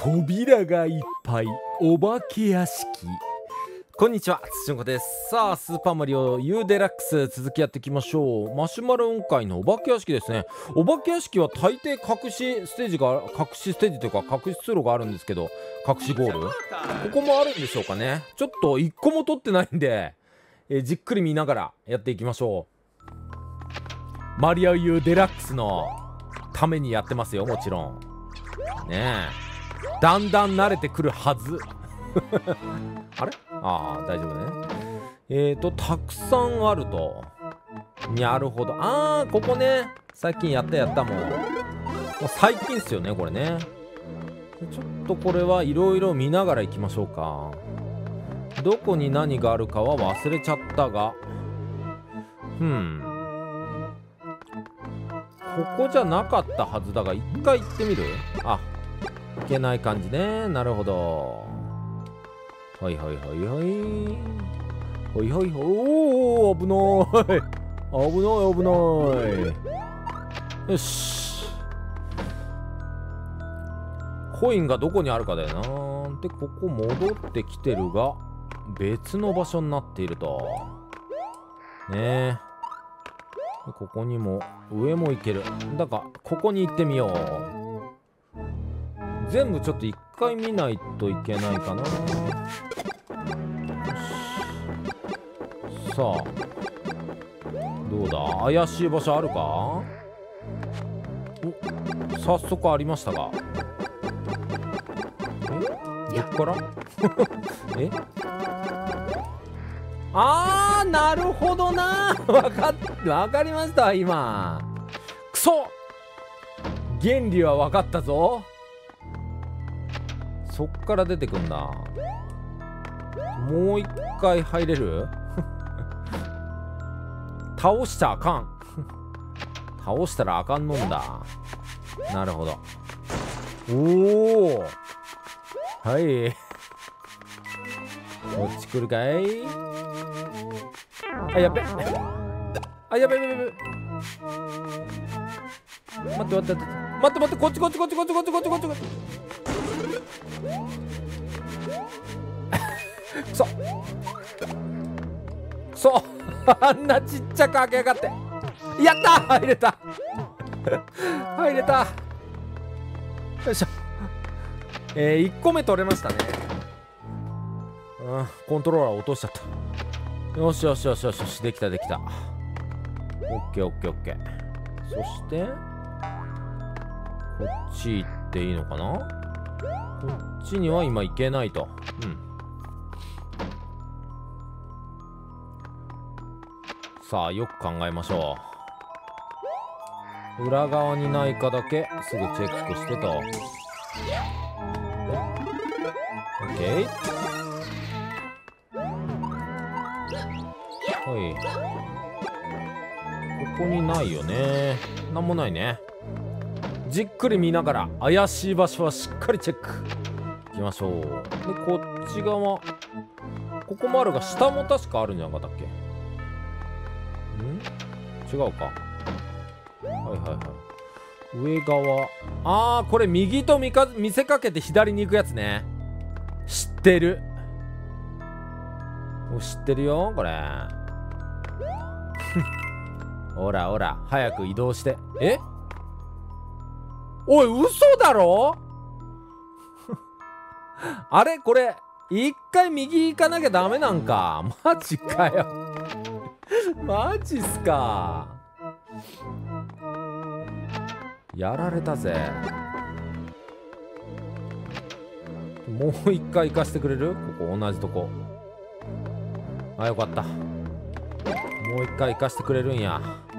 扉がいっぱいお化け屋敷。こんにちは、つちんこです。さあ、スーパーマリオ U デラックス続きやっていきましょう。マシュマロ雲海のお化け屋敷ですね。お化け屋敷は大抵隠しステージというか隠し通路があるんですけど、隠しゴールここもあるんでしょうかね。ちょっと1個も取ってないんで、じっくり見ながらやっていきましょう。マリオ U デラックスのためにやってますよ、もちろんねえ。だんだん慣れてくるはずあれ、ああ、大丈夫ね。たくさんあると。なるほど。ああ、ここね、最近やったもう最近っすよね、これね。ちょっとこれはいろいろ見ながら行きましょうか。どこに何があるかは忘れちゃったが、ここじゃなかったはずだが、一回行ってみる。あ、いけない感じね。なるほど。はいはいはいはいはいはい。おお、危ない危ない危ない。よし、コインがどこにあるかだよな。で、ここ戻ってきてるが別の場所になっているとねえ。ここにも上も行ける。だからここに行ってみよう。全部ちょっと一回見ないといけないかな。さあ、どうだ、怪しい場所あるか。お、早速ありましたが、どっからえ、あー、なるほどなわかりました。今クソ、原理は分かったぞ。そっから出てくんだ。もう一回入れる倒しちゃあかん倒したらあかんのんだ。なるほど。おお、はい、こっち来るかい。あ、やべ、あ、やべ、待って、こっちそうあんなちっちゃく開けやがって。やった、入れた入れた。よいしょ。1個目取れましたね。コントローラー落としちゃった。よし、できた。オッケー。そしてこっち行っていいのかな。こっちには今行けないと。さあ、よく考えましょう。裏側にないかだけすぐチェックしてと。OK。はい、ここにないよね。なんもないね。じっくり見ながら怪しい場所はしっかりチェックいきましょう。で、こっち側、ここもあるが、下も確かあるんじゃなかったっけ。違うか。はい上側。あー、これ右と見せかけて左に行くやつね。知ってるよこれほら早く移動して。え、おい、嘘だろあれ、これ一回右行かなきゃダメなんか。マジかよマジっすか。やられたぜ。もう一回行かせてくれる。ここ同じとこ。あ、よかった。もう一回行かせてくれるんや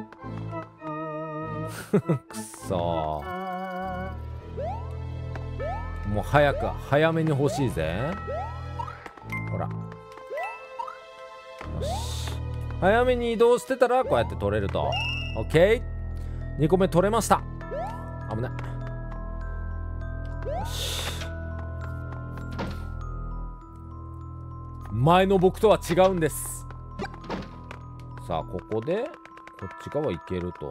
くそー、もう早めに欲しいぜ。ほら、よし、早めに移動してたらこうやって取れると。 OK、 2個目取れました。危ない。よし、前の僕とは違うんです。さあ、ここでこっち側いけると。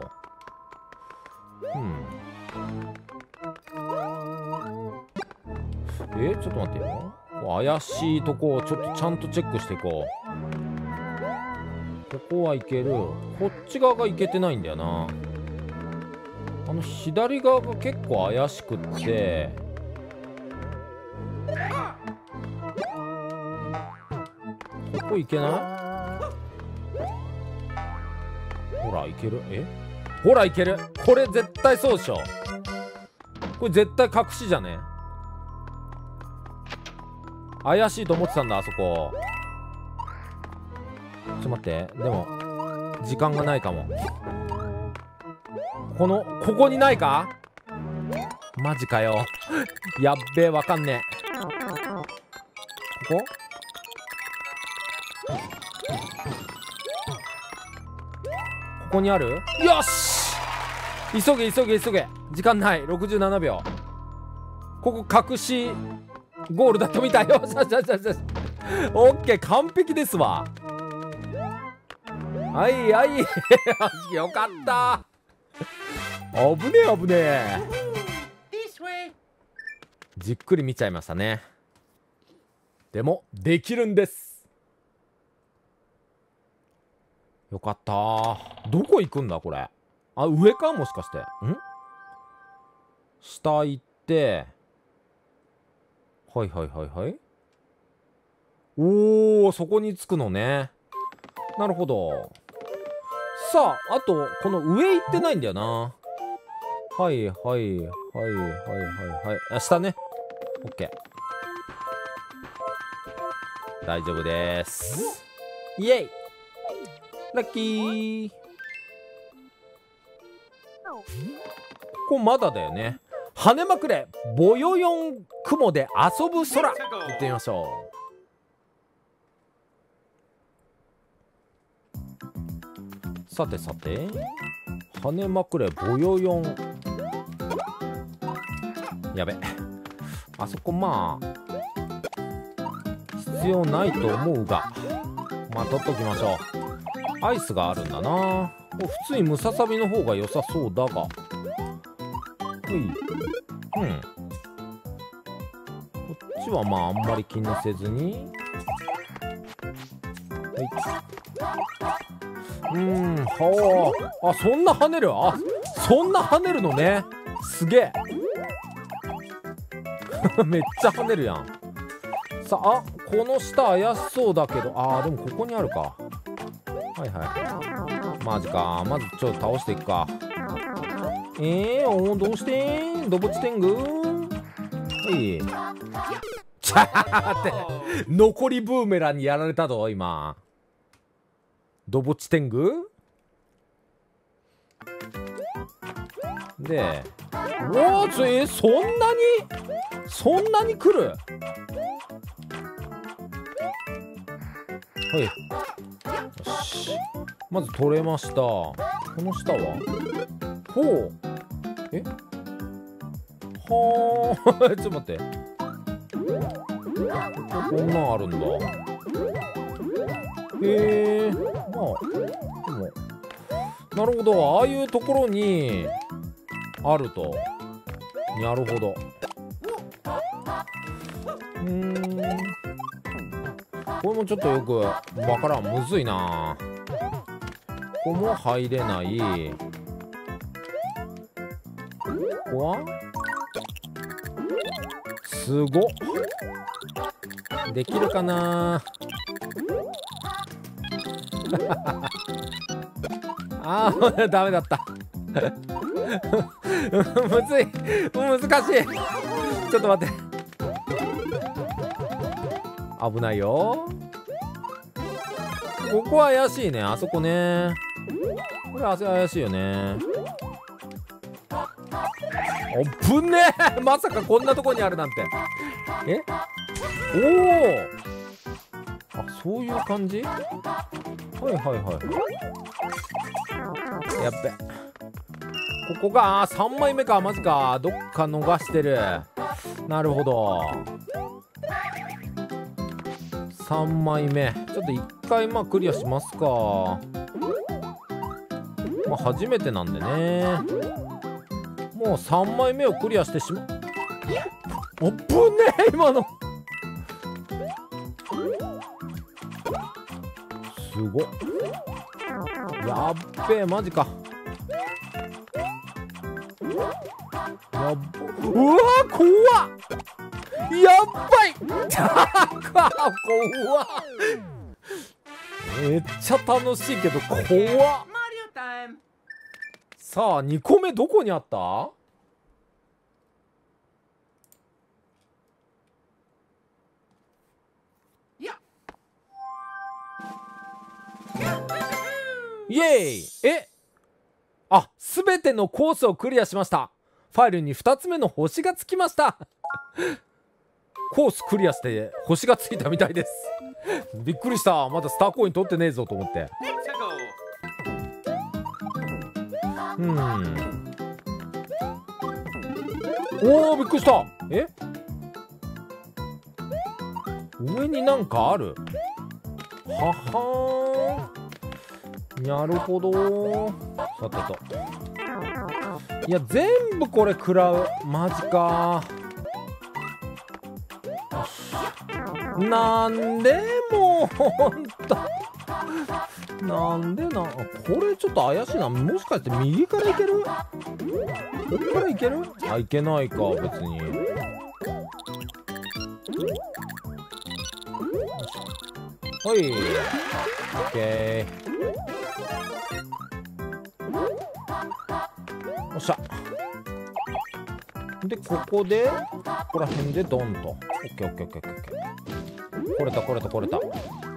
ちょっと待ってよ。怪しいとこをちょっとちゃんとチェックしていこう。ここはいける。こっち側がいけてないんだよな。左側が結構怪しくって、ここいけない？ほらいける。ほらいける。これ絶対そうでしょ。これ絶対隠しじゃね？怪しいと思ってたんだ、あそこ。ちょっと待って。でも時間がないかも。ここにないか？マジかよ。やっべえ、わかんねえ。ここ？ここにある？よし！急げ急げ急げ。時間ない。67秒。ここ隠しゴールだったみたいよ。オッケー、完璧ですわ。はいはい。よかった。危ねえ危ねえ。じっくり見ちゃいましたね。でもできるんです。よかった。どこ行くんだこれ。上か、もしかして。下行って、はいはいはいはい。おー、そこに着くのね。なるほど。さあ、あとこの上行ってないんだよな。はいはいはいはいはいはい。下ね。オッケー。大丈夫です。イエイ。ラッキー。ここまだだよね。跳ねまくれボヨヨン雲で遊ぶ空。行ってみましょう。さてさて、跳ねまくれボヨヨン。やべ、あそこまあ必要ないと思うが、まあ取っときましょう。アイスがあるんだな。普通にムササビの方が良さそうだが、こっちはまああんまり気にせずに、そんな跳ねる。そんな跳ねるのね。すげえ。めっちゃ跳ねるやん。さあ、この下怪しそうだけど、でもここにあるか。はいはい。マジか。まずちょっと倒していくか。どうしてんドボチテング。ちゃーって、残りブーメランにやられたぞ今。ドボチテングで、そんなに来る。はい、よし、まず取れました。この下はほう、はあ。ちょっと待って、こんなんあるんだ。へえ、まあでもなるほど、ああいうところにあると。なるほど。これもちょっとよくわからん。むずいな。ここも入れない。ここはすごっ。できるかな。ダメだった。むずい、難しい。ちょっと待って、危ないよ。ここは怪しいね。あそこね、これ怪しいよね。ぶんねえ。まさかこんなとこにあるなんて。そういう感じ。はいはいはい。やっべ、ここが3枚目か。マジか。どっか逃してる。なるほど。3枚目ちょっと1回クリアしますか。初めてなんでね。もう3枚目をクリアしてしまおっぶねえ今の。すごっ。やっべえマジか。やっば。うわー怖っ。やっばい。怖っ。めっちゃ楽しいけど怖っ。さあ2個目どこにあった？イエーイ。あ、すべてのコースをクリアしました。ファイルに2つ目の星がつきましたコースクリアして星がついたみたいですびっくりした。まだスターコイン取ってねえぞと思って。おおびっくりした。上になんかある。ははーん、なるほど。さてと、いや全部これ食らう。マジか。なんでもうほんとなんでな。これちょっと怪しいな。もしかして右からいける？こっからいける？あ、いけないか別に。はい、オッケー。よっしゃ。でここでここら辺でドンと。オッケーオッケーオッケーオッケー。これたこれたこれた。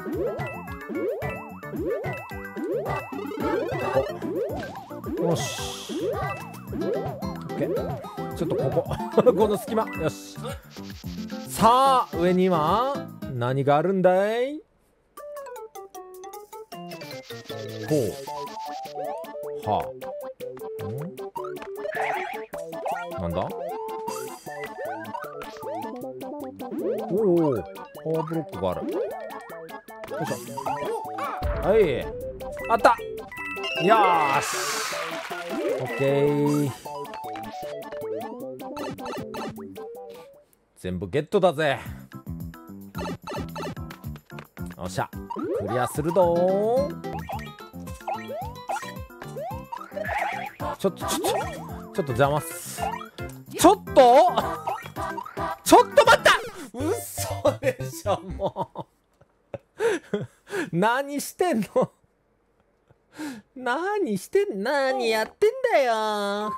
よし。オッケー。ちょっとこここの隙間。よし。さあ上には何があるんだい？ほう。はあ。なんだ？おお、パワーブロックがある。よいしょ。はい、あった。よーし。オッケー。全部ゲットだぜ。よっしゃ、クリアするどー。ちょっと邪魔っす。ちょっと待った。嘘でしょもう何してんの何やってんだよ。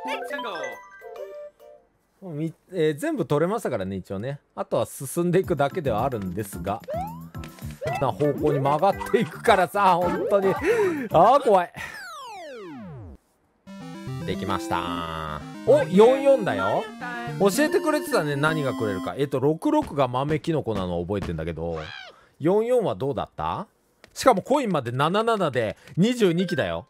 全部取れましたからね一応ね。あとは進んでいくだけではあるんですが、な方向に曲がっていくからさ、本当に怖い。できました。お、44だよ。教えてくれてたね、何がくれるか。66が豆キノコなのを覚えてんだけど、44はどうだった？しかもコインまで77で22機だよ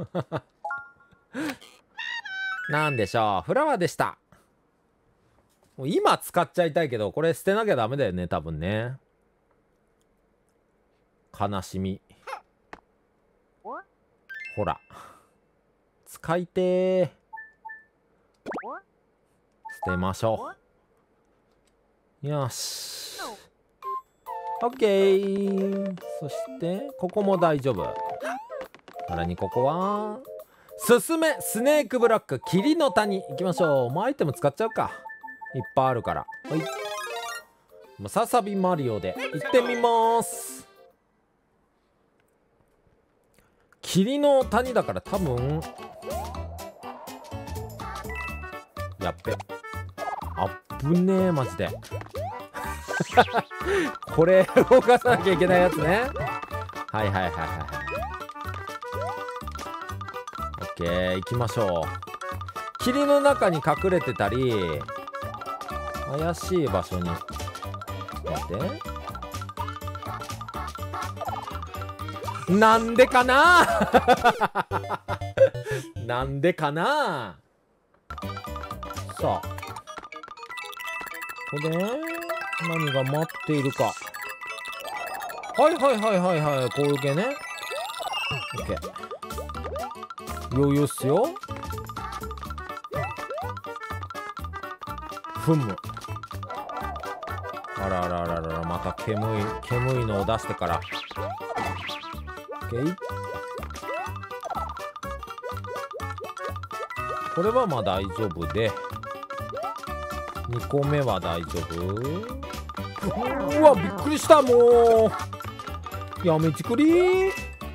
なんでしょう、フラワーでした。もう今使っちゃいたいけど、これ捨てなきゃダメだよね多分ね。悲しみ。ほら使いてー。捨てましょう。よし、オッケー。そしてここも大丈夫。さらにここはすすめスネークブロック霧の谷行きましょう。もうアイテム使っちゃうか、いっぱいあるから。はい、ムササビマリオで行ってみます。霧の谷だから多分、やっべ、あっぶねえマジでこれ動かさなきゃいけないやつね。はいはいはいはい。オッケー、行きましょう。霧の中に隠れてたり怪しい場所に。待って、なんでかななんでかな。さあここで何が待っているか。はいはいはいはいはい、こういう系ね。オッケー、余裕っすよ。 ふむ。あらあらあらあら、また煙いのを出してから。OK。これはまあ大丈夫で、2個目は大丈夫。うわ、びっくりした。もうやめてくれ。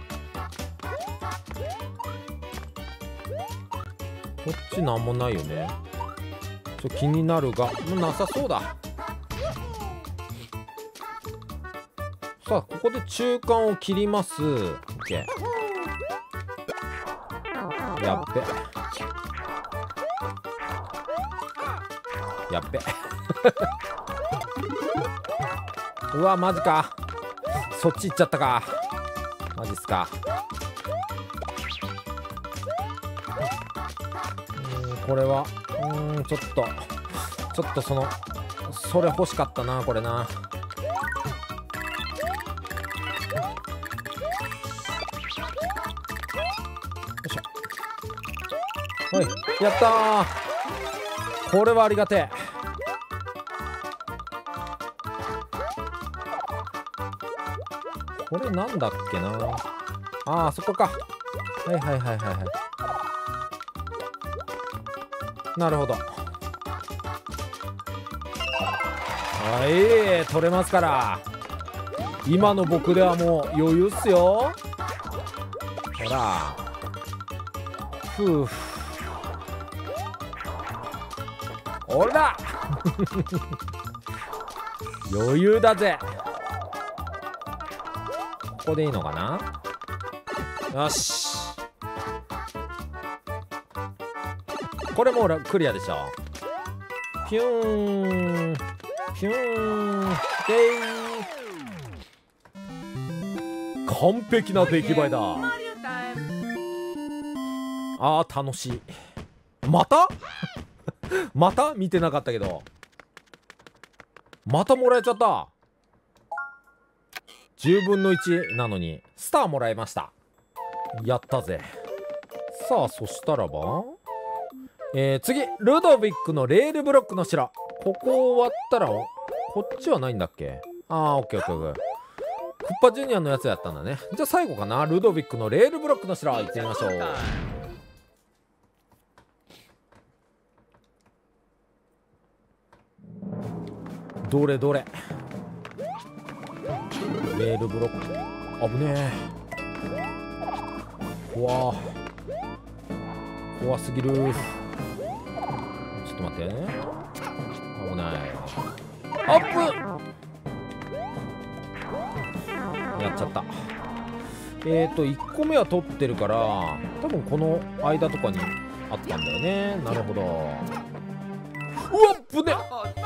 こっちなんもないよね。気になるが、なさそうだ。さあ、ここで中間を切ります。 OK。 やっべやっべうわ、マジか。そっち行っちゃったか。マジっすか。これはちょっとそれ欲しかったな、これな。はい、やったー。これはありがてえ。これなんだっけな。あー、そこか。はいはいはいはいはい。なるほど。はい、取れますから。今の僕ではもう余裕っすよ。ほら、ふう、ほら余裕だぜ。ここでいいのかな。よし、これもうクリアでしょ。ピューンピューン、完璧な出来栄えだ。あー、楽しい。またまた見てなかったけど、またもらえちゃった。10分の1なのにスターもらえました。やったぜ。さあ、そしたらば次、ルドビックのレールブロックの城。ここ終わったらこっちはないんだっけ。あー、オッケーオッケーオッケー。クッパジュニアのやつやったんだね。じゃあ最後かな、ルドビックのレールブロックの城行ってみましょう。どれどれ。レールブロック危ねえ。怖すぎる。ちょっと待ってね。危ない。アップやっちゃった。1個目は取ってるから、多分この間とかにあったんだよね。なるほど。うわっぶね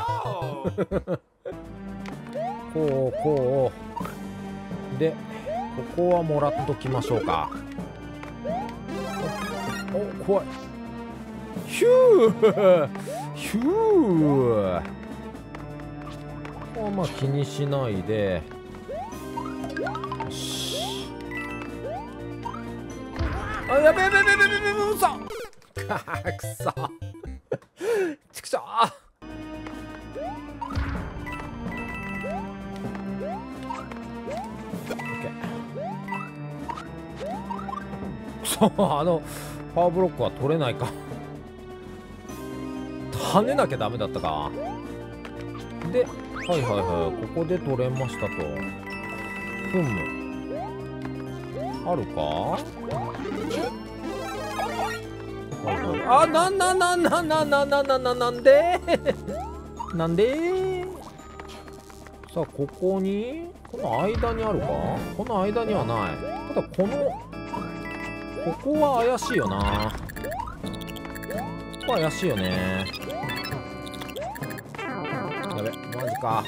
こうで、ここはもらっときましょうか。お、怖い。ヒューヒュー。ここはまあ気にしないで。よし。あ、やべえ、うそくそちくしょう。そう、パワーブロックは取れないか。跳ねなきゃダメだったか。で、はいはいはい、ここで取れましたと。ふむ、あるか。はいはい、あ、なんでなんで。さあ、ここに、この間にあるか。この間にはない。ただここは怪しいよな。ここは怪しいよね。やべ、マジか。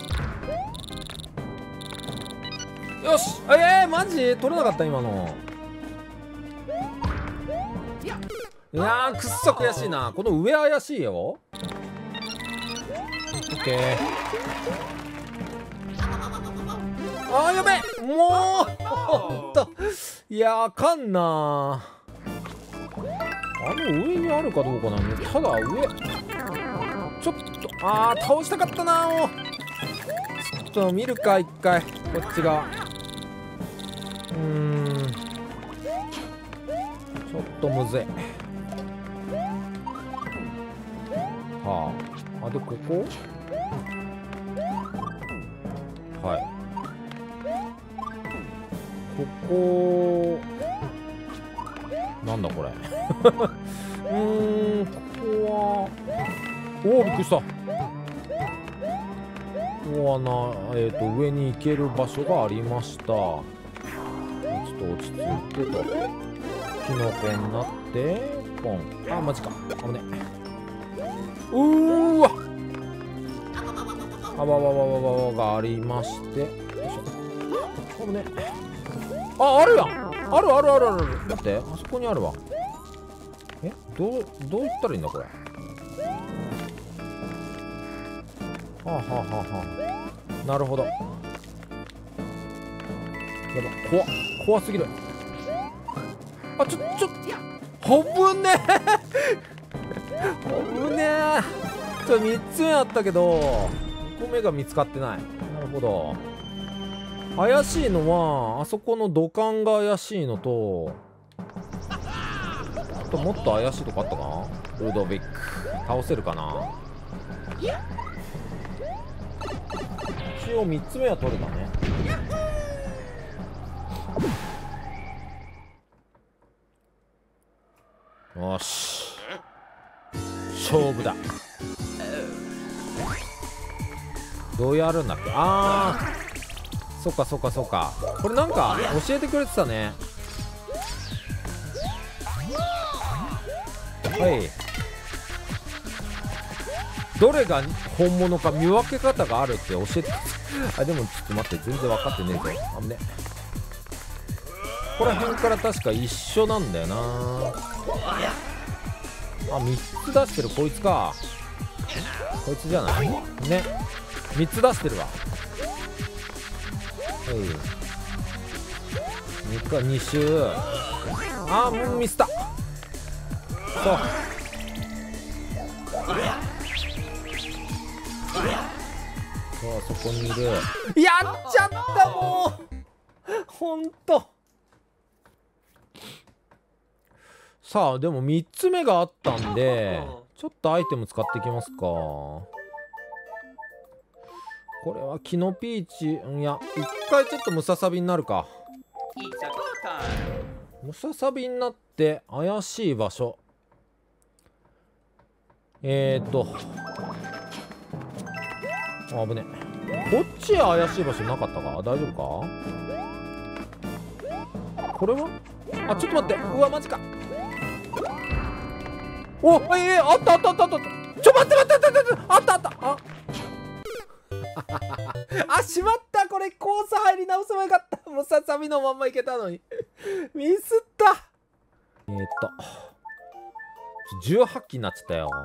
よし、マジ取れなかった、今の。いやー、くっそ悔しいな。この上怪しいよ。オッケー。あー、やべえ、もうほんと、いや、あかんな。上にあるかどうかなんで、ただ上ちょっと、 あー倒したかったな。もうちょっと見るか一回こっち側。ちょっとむずい。はあ、でここはいここなんだこれここはおおびっくりした。上に行ける場所がありました。ちょっと落ち着いてとキノコになってポン。あマジか危ね。うーわあわわわわわわがありまして、よいしょ。危ね。ああるやん。あるあるあるある。待ってあそこにあるわ。どういったらいいんだこれ。はあはあはあはあ、なるほど。やば怖すぎる。あちょ危ねえ危ねえ。3つ目あったけど5個目が見つかってない。なるほど。怪しいのはあそこの土管が怪しいのと、あともっと怪しいとこあったかな。ルドビック倒せるかな。一応3つ目は取れたね。よし勝負だ。どうやるんだっけ。あーそっかそっかそっか。これなんか教えてくれてたね。はいどれが本物か見分け方があるって教えてあでもちょっと待って全然分かってねえぞ。あぶね。ここら辺から確か一緒なんだよな。あ3つ出してるこいつか。こいつじゃないね。3つ出してるわ。2周。あーもうミスった。そうそこにいる。やっちゃったもうほんと。さあでも3つ目があったんでちょっとアイテム使っていきますか。これはキノピーチ。いや一回ちょっとムササビになるか。ムササビになって怪しい場所。あぶね。こっちへ怪しい場所なかったか。大丈夫か。これはあちょっと待って。うわマジか。おあったあったあったあった。ちょ待ってあったあしまった。これコース入り直せばよかった。ムササビのまんまいけたのにミスった。18機になっちゃったよ。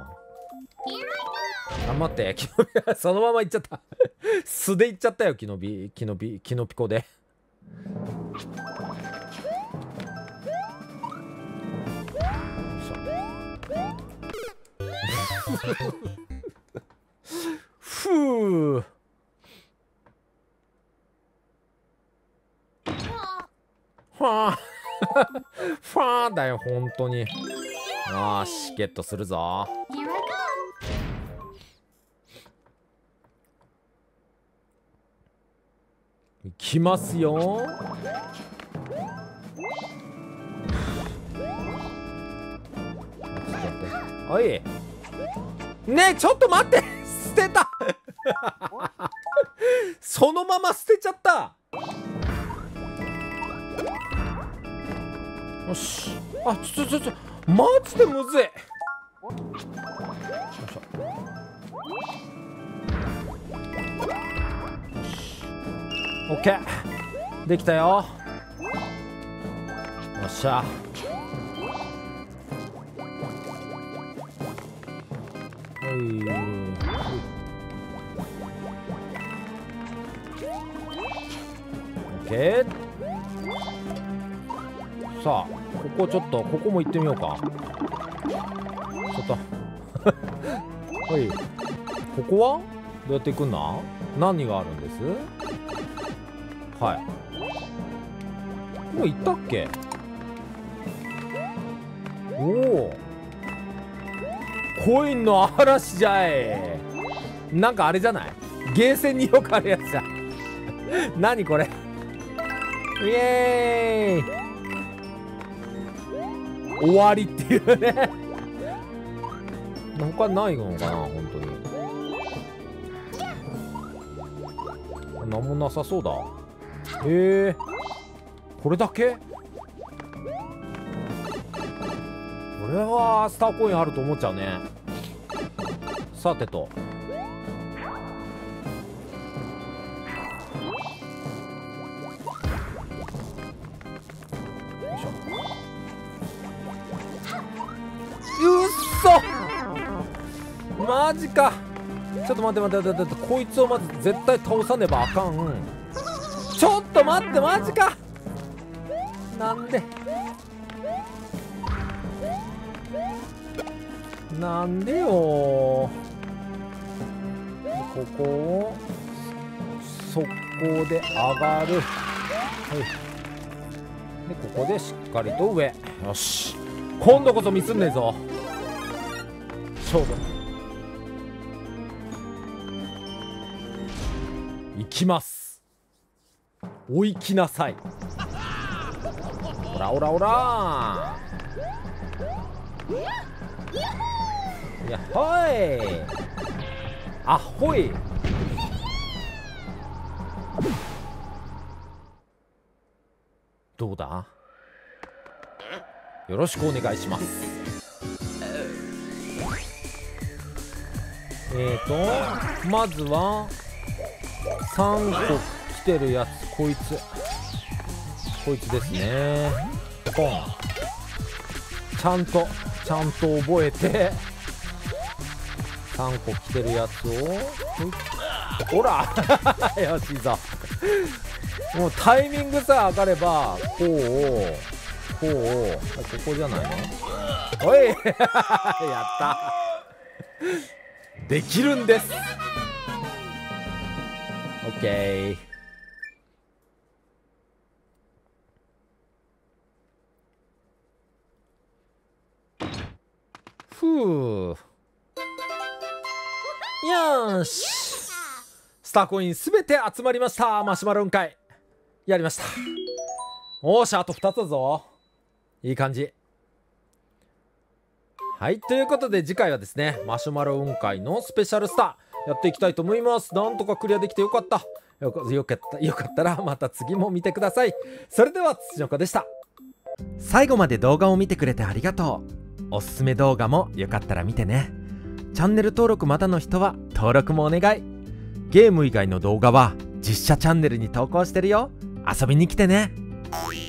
頑張ってキノピそのままいっちゃった素でいっちゃったよ。キノピコでふうファーファーだよ本当に。よしゲットするぞ。いきますよ。おいねえちょっと待って。捨てたそのまま捨てちゃった。よし。あちょマジでむずい。よいしょ。オッケーできたよ。よっしゃ。オッケー。さあここも行ってみようか。ちょっとほいここはどうやって行くんだ？何があるんです？はい。もう行ったっけ？おお、コインの嵐じゃい。なんかあれじゃない？ゲーセンによくあるやつじゃん。何これ。イエーイ。終わりっていうね。他ないのかな、本当に。なんもなさそうだ。へえ、これだけ？これはスターコインあると思っちゃうね。さてと、うっそ、マジか。ちょっと待って待って待って、こいつをまず絶対倒さねばあかん。ちょっと待って、マジか。なんでなんでよ。ここを速攻で上がる。はい。でここでしっかりと上。よし、今度こそミスんねえぞ。勝負いきます。お行きなさい。オラオラオラー。やっほい、あっほい。どうだ？よろしくお願いします。まずは3個来てるやつ、こいつですね。ポン。ちゃんと覚えて3個来てるやつを、ほら。よしいいぞ。もうタイミングさえ上がればこうここじゃないの？おい。やった。できるんです。オッケー。ふう。よし、スターコインすべて集まりました。マシュマロ雲海やりました。おーし、あと2つだぞ。いい感じ。はい、ということで次回はですね、マシュマロ雲海のスペシャルスターやっていきたいと思います。なんとかクリアできてよかった。よかったらまた次も見てください。それでは土の子でした。最後まで動画を見てくれてありがとう。おすすめ動画もよかったら見てね。チャンネル登録まだの人は登録もお願い。ゲーム以外の動画は実写チャンネルに投稿してるよ。遊びに来てね。